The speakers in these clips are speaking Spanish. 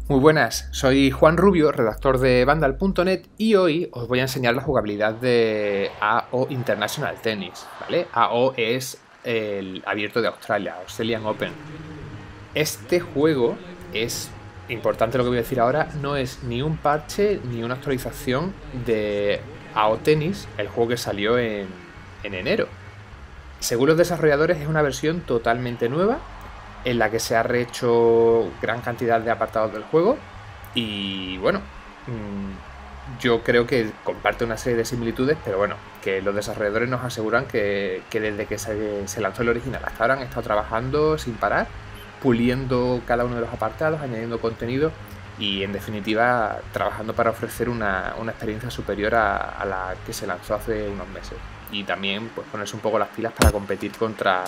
Muy buenas, soy Juan Rubio, redactor de Vandal.net y hoy os voy a enseñar la jugabilidad de AO International Tennis, ¿vale? AO es el abierto de Australia, Australian Open. Este juego es importante lo que voy a decir ahora, no es ni un parche ni una actualización de AO Tennis, el juego que salió en enero. Según los desarrolladores es una versión totalmente nueva en la que se ha rehecho gran cantidad de apartados del juego y bueno, yo creo que comparte una serie de similitudes, pero bueno, que los desarrolladores nos aseguran que desde que se lanzó el original hasta ahora han estado trabajando sin parar, puliendo cada uno de los apartados, añadiendo contenido y en definitiva trabajando para ofrecer una experiencia superior a la que se lanzó hace unos meses. Y también pues ponerse un poco las pilas para competir contra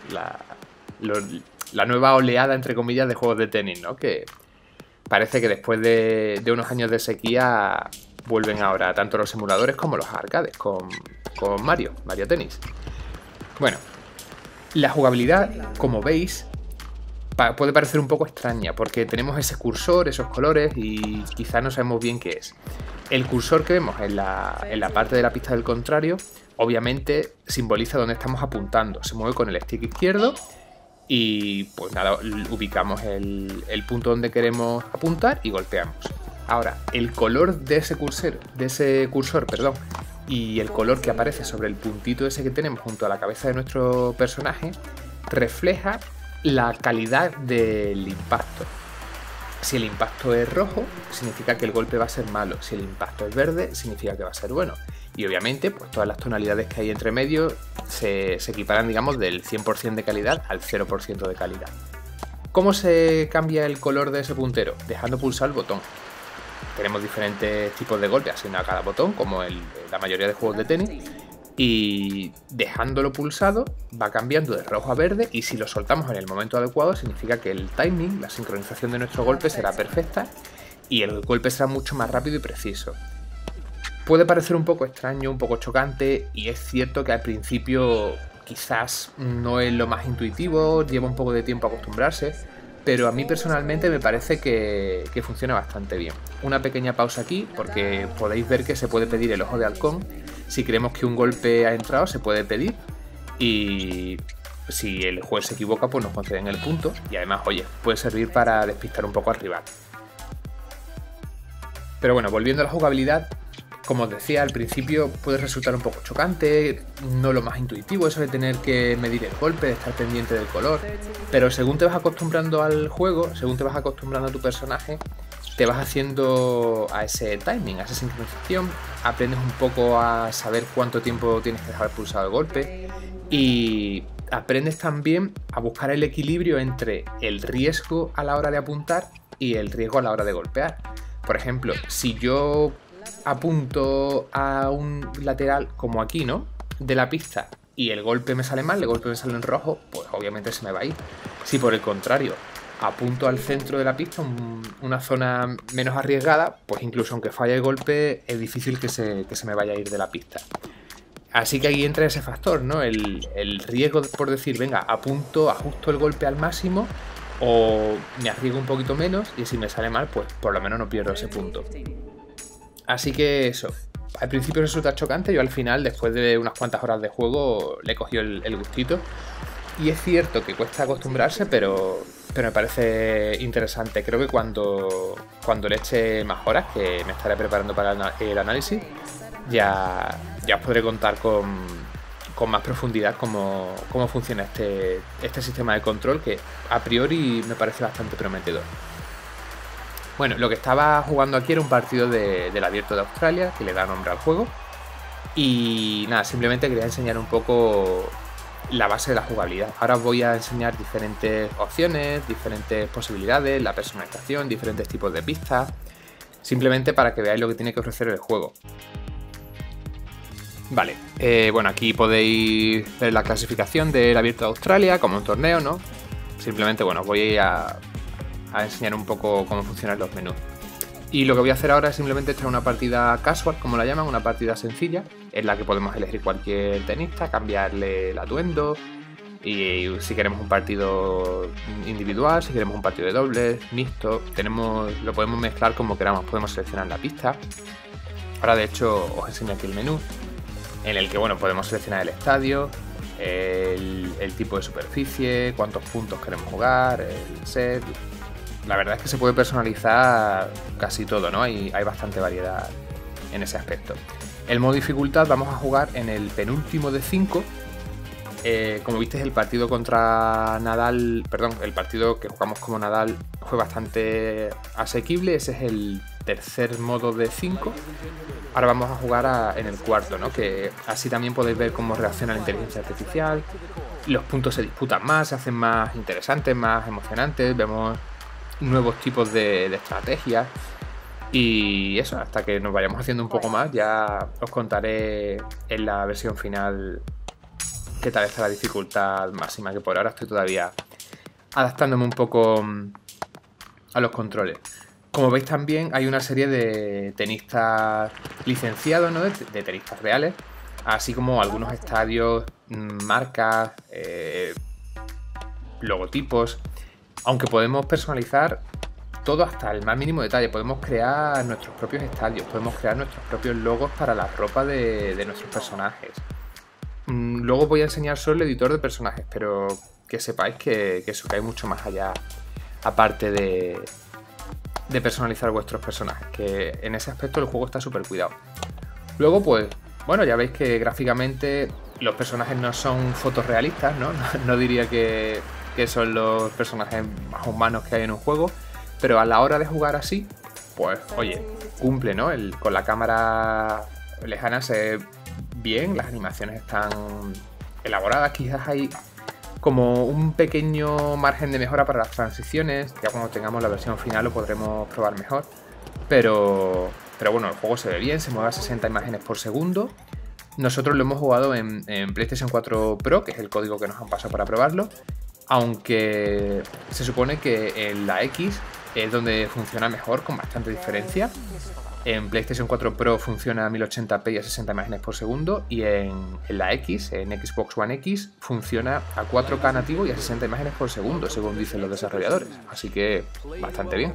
la nueva oleada, entre comillas, de juegos de tenis, ¿no? Que parece que después de unos años de sequía vuelven ahora tanto los simuladores como los arcades con Mario Tennis. Bueno, la jugabilidad, como veis, puede parecer un poco extraña porque tenemos ese cursor, esos colores y quizá no sabemos bien qué es. El cursor que vemos en la parte de la pista del contrario obviamente simboliza dónde estamos apuntando. Se mueve con el stick izquierdo y pues nada, ubicamos el punto donde queremos apuntar y golpeamos. Ahora, el color de ese cursor, y el color que aparece sobre el puntito ese que tenemos junto a la cabeza de nuestro personaje refleja la calidad del impacto. Si el impacto es rojo, significa que el golpe va a ser malo. Si el impacto es verde, significa que va a ser bueno. Y obviamente, pues todas las tonalidades que hay entre medio se equiparan, digamos, del 100% de calidad al 0% de calidad. ¿Cómo se cambia el color de ese puntero? Dejando pulsar el botón. Tenemos diferentes tipos de golpes asignados a cada botón, como la mayoría de juegos de tenis. Y dejándolo pulsado va cambiando de rojo a verde y si lo soltamos en el momento adecuado significa que el timing, la sincronización de nuestro golpe será perfecta y el golpe será mucho más rápido y preciso. Puede parecer un poco extraño, un poco chocante y es cierto que al principio quizás no es lo más intuitivo, lleva un poco de tiempo acostumbrarse, pero a mí personalmente me parece que funciona bastante bien. Una pequeña pausa aquí porque podéis ver que se puede pedir el ojo de halcón. Si creemos que un golpe ha entrado, se puede pedir y si el juez se equivoca, pues nos conceden el punto y además, oye, puede servir para despistar un poco al rival. Pero bueno, volviendo a la jugabilidad, como os decía, al principio puede resultar un poco chocante, no lo más intuitivo, eso de tener que medir el golpe, de estar pendiente del color, pero según te vas acostumbrando al juego, según te vas acostumbrando a tu personaje, te vas haciendo a ese timing, a esa sincronización, aprendes un poco a saber cuánto tiempo tienes que dejar pulsado el golpe y aprendes también a buscar el equilibrio entre el riesgo a la hora de apuntar y el riesgo a la hora de golpear. Por ejemplo, si yo apunto a un lateral como aquí, ¿no?, de la pista y el golpe me sale mal, el golpe me sale en rojo, pues obviamente se me va a ir. Si por el contrario apunto al centro de la pista, una zona menos arriesgada, pues incluso aunque falle el golpe es difícil que se me vaya a ir de la pista. Así que ahí entra ese factor, ¿no? El riesgo por decir, venga, ajusto el golpe al máximo o me arriesgo un poquito menos y si me sale mal, pues por lo menos no pierdo ese punto. Así que eso, al principio resulta chocante, yo al final, después de unas cuantas horas de juego, le he cogido el gustito. Y es cierto que cuesta acostumbrarse, pero me parece interesante. Creo que cuando le eche más horas, que me estaré preparando para el análisis, ya os podré contar con más profundidad cómo funciona este sistema de control, que a priori me parece bastante prometedor. Bueno, lo que estaba jugando aquí era un partido del Abierto de Australia, que le da nombre al juego. Y nada, simplemente quería enseñar un poco la base de la jugabilidad. Ahora os voy a enseñar diferentes opciones, diferentes posibilidades, la personalización, diferentes tipos de pistas, simplemente para que veáis lo que tiene que ofrecer el juego. Vale, bueno, aquí podéis ver la clasificación del Abierto de Australia como un torneo, ¿no? Simplemente, bueno, os voy a enseñar un poco cómo funcionan los menús. Y lo que voy a hacer ahora es simplemente echar una partida casual, como la llaman, una partida sencilla, en la que podemos elegir cualquier tenista, cambiarle el atuendo, Y si queremos un partido individual, si queremos un partido de dobles, mixto, lo podemos mezclar como queramos, podemos seleccionar la pista. Ahora de hecho os enseño aquí el menú, en el que bueno, podemos seleccionar el estadio, el tipo de superficie, cuántos puntos queremos jugar, el set. La verdad es que se puede personalizar casi todo, ¿no? Hay bastante variedad en ese aspecto. El modo dificultad vamos a jugar en el penúltimo de 5. Como viste, el partido contra Nadal, perdón, el partido que jugamos como Nadal fue bastante asequible. Ese es el tercer modo de 5. Ahora vamos a jugar en el cuarto, ¿no? Que así también podéis ver cómo reacciona la inteligencia artificial. Los puntos se disputan más, se hacen más interesantes, más emocionantes. Vemos nuevos tipos de estrategias. Y eso, hasta que nos vayamos haciendo un poco más, ya os contaré en la versión final qué tal está la dificultad máxima, que por ahora estoy todavía adaptándome un poco a los controles. Como veis también hay una serie de tenistas licenciados, ¿no? De tenistas reales, así como algunos estadios, marcas, logotipos, aunque podemos personalizar todo hasta el más mínimo detalle. Podemos crear nuestros propios estadios, podemos crear nuestros propios logos para la ropa de nuestros personajes. Luego voy a enseñar solo el editor de personajes, pero que sepáis que hay mucho más allá, aparte de personalizar vuestros personajes, que en ese aspecto el juego está súper cuidado. Luego pues, bueno, ya veis que gráficamente los personajes no son fotos realistas, ¿no? No diría que son los personajes más humanos que hay en un juego, pero a la hora de jugar así, pues oye, cumple, ¿no? Con la cámara lejana se ve bien, las animaciones están elaboradas, quizás hay como un pequeño margen de mejora para las transiciones, ya cuando tengamos la versión final lo podremos probar mejor, pero bueno, el juego se ve bien, se mueve a 60 imágenes por segundo. Nosotros lo hemos jugado en PlayStation 4 Pro, que es el código que nos han pasado para probarlo, aunque se supone que en la X es donde funciona mejor, con bastante diferencia. En PlayStation 4 Pro funciona a 1080p y a 60 imágenes por segundo, y en la X, en Xbox One X, funciona a 4K nativo y a 60 imágenes por segundo, según dicen los desarrolladores. Así que bastante bien.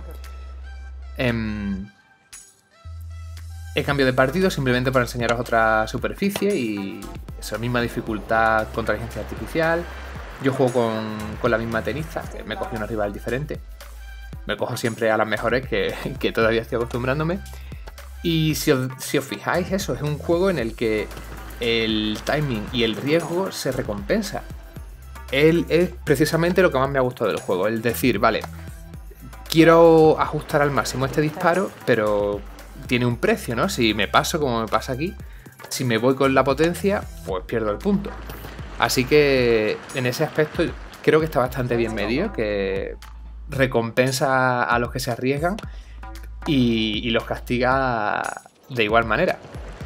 He cambiado de partido simplemente para enseñaros otra superficie y esa misma dificultad con inteligencia artificial. Yo juego con la misma tenista, que me cogí una rival diferente. Me cojo siempre a las mejores, que todavía estoy acostumbrándome. Y si os fijáis, eso es un juego en el que el timing y el riesgo se recompensa. Es precisamente lo que más me ha gustado del juego. El decir, vale, quiero ajustar al máximo este disparo, pero tiene un precio, ¿no? Si me paso, como me pasa aquí, si me voy con la potencia, pues pierdo el punto. Así que en ese aspecto creo que está bastante bien medido, que recompensa a los que se arriesgan y los castiga de igual manera.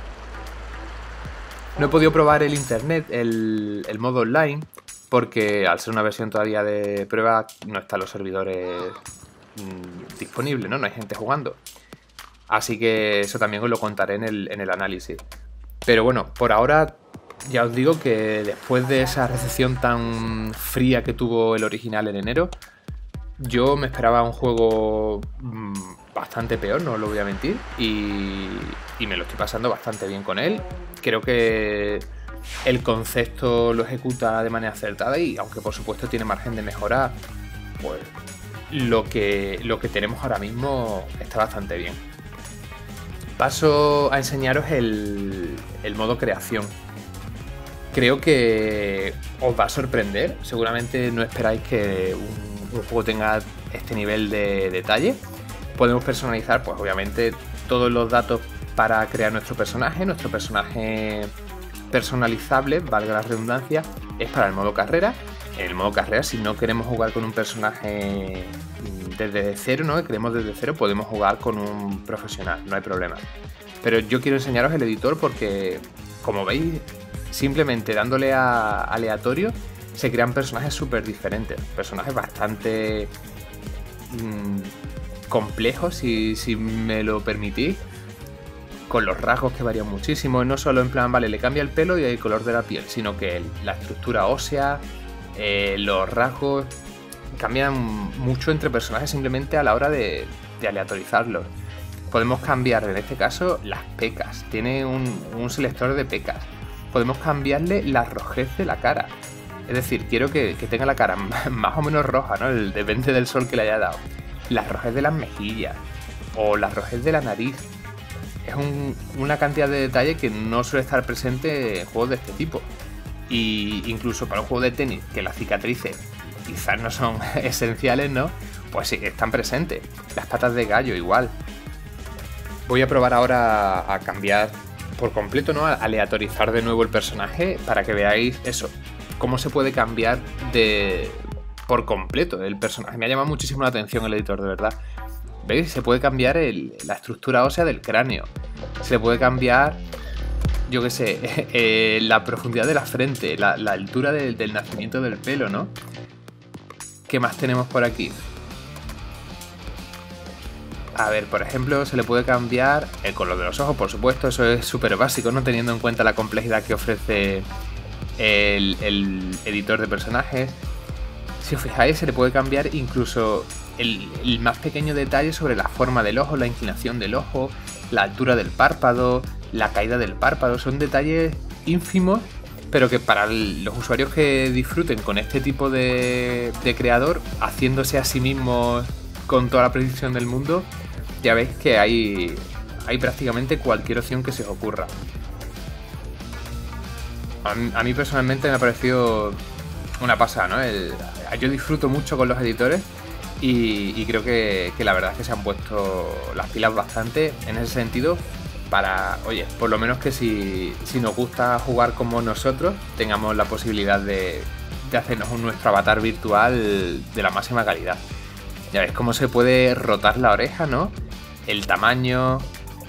No he podido probar el internet, el modo online, porque al ser una versión todavía de prueba no están los servidores disponibles, ¿no? No hay gente jugando. Así que eso también os lo contaré en el análisis. Pero bueno, por ahora ya os digo que después de esa recepción tan fría que tuvo el original en enero, yo me esperaba un juego bastante peor, no os lo voy a mentir, y me lo estoy pasando bastante bien con él. Creo que el concepto lo ejecuta de manera acertada y aunque por supuesto tiene margen de mejora, pues lo que tenemos ahora mismo está bastante bien. Paso a enseñaros el modo creación. Creo que os va a sorprender. Seguramente no esperáis que un juego tenga este nivel de detalle. Podemos personalizar, pues obviamente, todos los datos para crear nuestro personaje. Nuestro personaje personalizable, valga la redundancia, es para el modo carrera. En el modo carrera, si no queremos jugar con un personaje desde cero, ¿no? Queremos desde cero, podemos jugar con un profesional, no hay problema. Pero yo quiero enseñaros el editor porque, como veis, simplemente dándole a aleatorio se crean personajes súper diferentes, personajes bastante complejos, si me lo permitís, con los rasgos que varían muchísimo, no solo en plan, vale, le cambia el pelo y el color de la piel, sino que la estructura ósea, los rasgos cambian mucho entre personajes simplemente a la hora de aleatorizarlos. Podemos cambiar en este caso las pecas, tiene un selector de pecas. Podemos cambiarle la rojez de la cara, es decir, quiero que tenga la cara más o menos roja, ¿no? Depende del sol que le haya dado. La rojez de las mejillas o la rojez de la nariz. Es una cantidad de detalle que no suele estar presente en juegos de este tipo. Y incluso para un juego de tenis, que las cicatrices quizás no son esenciales, ¿no? Pues sí, están presentes. Las patas de gallo igual. Voy a probar ahora a cambiar por completo, ¿no? A aleatorizar de nuevo el personaje para que veáis eso, cómo se puede cambiar por completo el personaje. Me ha llamado muchísimo la atención el editor, de verdad. ¿Veis? Se puede cambiar la estructura ósea del cráneo. Se puede cambiar, yo qué sé, la profundidad de la frente, la altura del nacimiento del pelo, ¿no? ¿Qué más tenemos por aquí? A ver, por ejemplo, se le puede cambiar el color de los ojos, por supuesto. Eso es súper básico, ¿no? Teniendo en cuenta la complejidad que ofrece el editor de personajes. Si os fijáis, se le puede cambiar incluso el más pequeño detalle sobre la forma del ojo, la inclinación del ojo, la altura del párpado, la caída del párpado. Son detalles ínfimos, pero que para los usuarios que disfruten con este tipo de creador, haciéndose a sí mismos con toda la precisión del mundo, ya veis que hay prácticamente cualquier opción que se os ocurra. A mí personalmente me ha parecido una pasada, ¿no? Yo disfruto mucho con los editores y creo que la verdad es que se han puesto las pilas bastante en ese sentido para, oye, por lo menos que si nos gusta jugar como nosotros, tengamos la posibilidad de hacernos nuestro avatar virtual de la máxima calidad. Ya veis cómo se puede rotar la oreja, ¿no? El tamaño,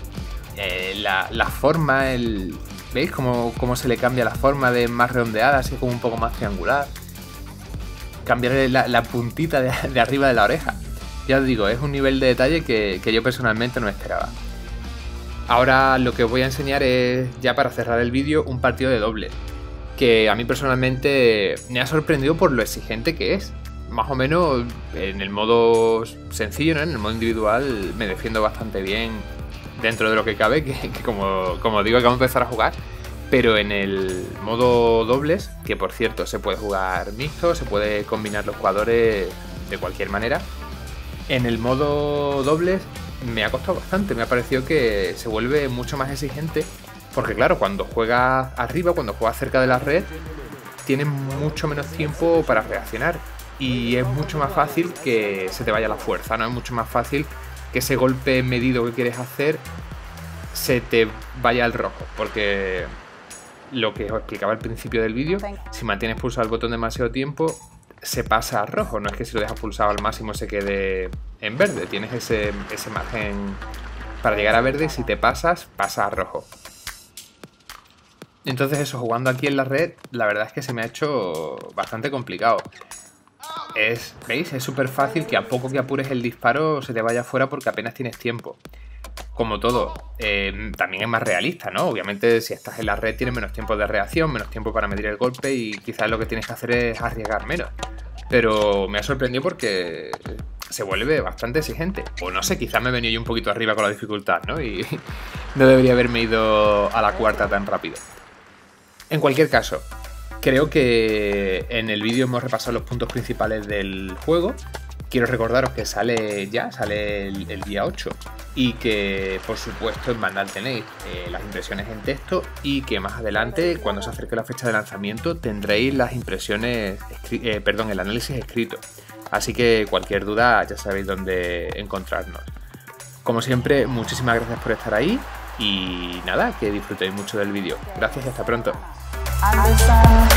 la forma, ¿veis cómo se le cambia la forma de más redondeada, así como un poco más triangular? Cambiarle la puntita de arriba de la oreja. Ya os digo, es un nivel de detalle que yo personalmente no esperaba. Ahora lo que os voy a enseñar es, ya para cerrar el vídeo, un partido de doble, que a mí personalmente me ha sorprendido por lo exigente que es. Más o menos en el modo sencillo, ¿no? En el modo individual me defiendo bastante bien dentro de lo que cabe, que como digo, acabo de empezar a jugar. Pero en el modo dobles, que por cierto se puede jugar mixto, se puede combinar los jugadores de cualquier manera. En el modo dobles me ha costado bastante, me ha parecido que se vuelve mucho más exigente. Porque claro, cuando juegas arriba, cuando juegas cerca de la red, tienes mucho menos tiempo para reaccionar. Y es mucho más fácil que se te vaya la fuerza, ¿no? Es mucho más fácil que ese golpe medido que quieres hacer se te vaya al rojo. Porque lo que os explicaba al principio del vídeo, si mantienes pulsado el botón demasiado tiempo, se pasa a rojo. No es que si lo dejas pulsado al máximo se quede en verde. Tienes ese margen para llegar a verde y si te pasas, pasa a rojo. Entonces eso, jugando aquí en la red, la verdad es que se me ha hecho bastante complicado. ¿Veis? Es súper fácil que a poco que apures el disparo se te vaya fuera porque apenas tienes tiempo. Como todo, también es más realista, ¿no? Obviamente si estás en la red tienes menos tiempo de reacción, menos tiempo para medir el golpe y quizás lo que tienes que hacer es arriesgar menos. Pero me ha sorprendido porque se vuelve bastante exigente. O no sé, quizás me he venido yo un poquito arriba con la dificultad, ¿no? Y no debería haberme ido a la cuarta tan rápido. En cualquier caso, creo que en el vídeo hemos repasado los puntos principales del juego. Quiero recordaros que sale el día 8 y que por supuesto en Vandal tenéis las impresiones en texto y que más adelante, cuando se acerque la fecha de lanzamiento, tendréis las impresiones, el análisis escrito. Así que cualquier duda ya sabéis dónde encontrarnos. Como siempre, muchísimas gracias por estar ahí y nada, que disfrutéis mucho del vídeo. Gracias y hasta pronto.